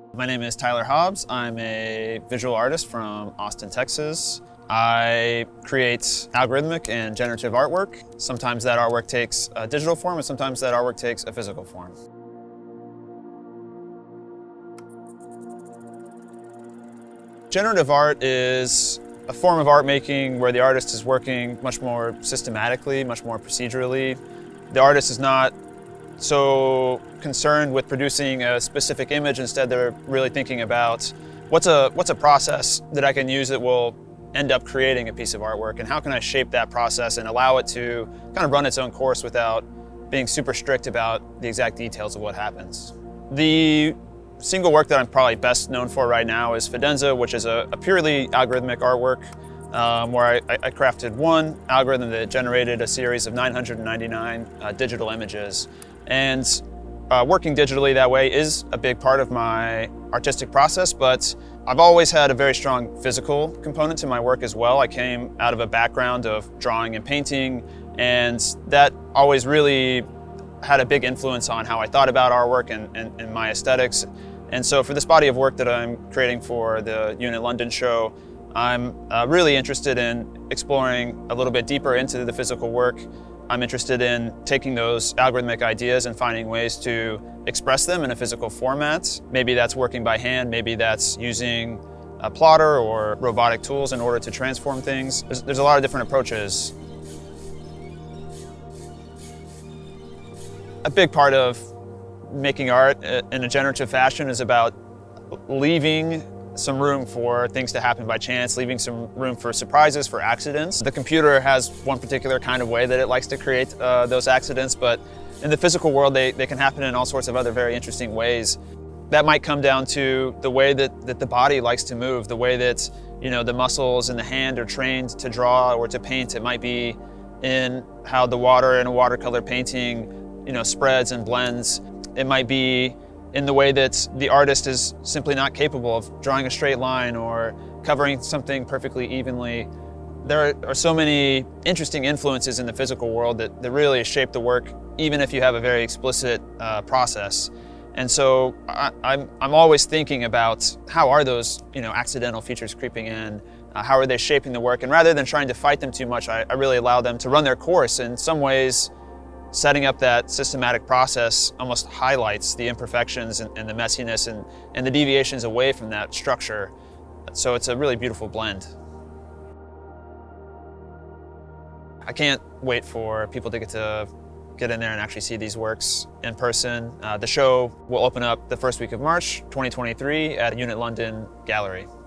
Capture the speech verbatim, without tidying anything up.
My name is Tyler Hobbs. I'm a visual artist from Austin, Texas. I create algorithmic and generative artwork. Sometimes that artwork takes a digital form and sometimes that artwork takes a physical form. Generative art is a form of art making where the artist is working much more systematically, much more procedurally. The artist is not so concerned with producing a specific image. Instead, they're really thinking about what's a, what's a process that I can use that will end up creating a piece of artwork, and how can I shape that process and allow it to kind of run its own course without being super strict about the exact details of what happens. The single work that I'm probably best known for right now is Fidenza, which is a, a purely algorithmic artwork um, where I, I crafted one algorithm that generated a series of nine hundred ninety-nine uh, digital images. And uh, working digitally that way is a big part of my artistic process, but I've always had a very strong physical component to my work as well. I came out of a background of drawing and painting, and that always really had a big influence on how I thought about our work and, and, and my aesthetics. And so for this body of work that I'm creating for the Unit London show, I'm uh, really interested in exploring a little bit deeper into the physical work. I'm interested in taking those algorithmic ideas and finding ways to express them in a physical format. Maybe that's working by hand, maybe that's using a plotter or robotic tools in order to transform things. There's, there's a lot of different approaches. A big part of making art in a generative fashion is about leaving some room for things to happen by chance, leaving some room for surprises, for accidents. The computer has one particular kind of way that it likes to create uh, those accidents, but in the physical world they, they can happen in all sorts of other very interesting ways. That might come down to the way that, that the body likes to move, the way that you know the muscles in the hand are trained to draw or to paint. It might be in how the water in a watercolor painting you know, spreads and blends. It might be in the way that the artist is simply not capable of drawing a straight line or covering something perfectly evenly. There are so many interesting influences in the physical world that, that really shape the work, even if you have a very explicit uh, process. And so I, I'm, I'm always thinking about how are those you know, accidental features creeping in, uh, how are they shaping the work, and rather than trying to fight them too much, I, I really allow them to run their course. In some ways, setting up that systematic process almost highlights the imperfections and, and the messiness and, and the deviations away from that structure. So it's a really beautiful blend. I can't wait for people to get to get in there and actually see these works in person. Uh, the show will open up the first week of March twenty twenty-three at Unit London Gallery.